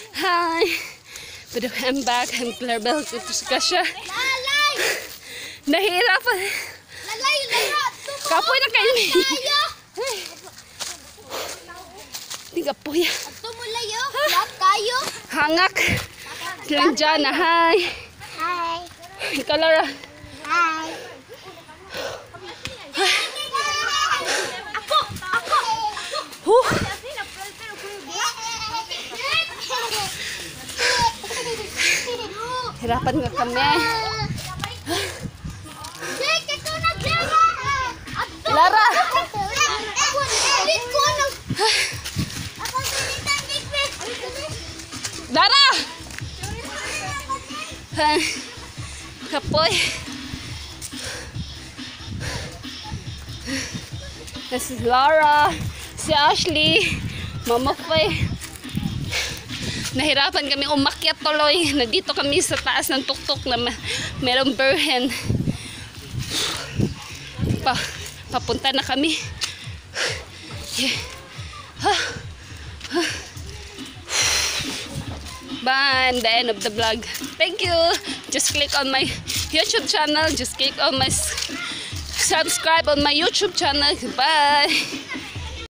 Hi. But I'm back. I'm Clarabel. Ito si Kasha. Nahihirapan. Kapoy na kayo. Hindi kapoy. Tumulayo. Lahat kayo. Hangak. Silang dyan na. Hi. Hi. Ikaw, Laura. Hi. Ako. Huh. Hirapan nga kami. Lara. Lara. Kapoy. This is Laura, si Ashley, Mama Faye. Nahirapan kami umakyat tuloy. Nandito kami sa taas ng tuktok na merong berhen. Papunta na kami. Yeah. Bye, the end of the vlog. Thank you. Just click on my YouTube channel. Just click on my subscribe on my YouTube channel. Bye.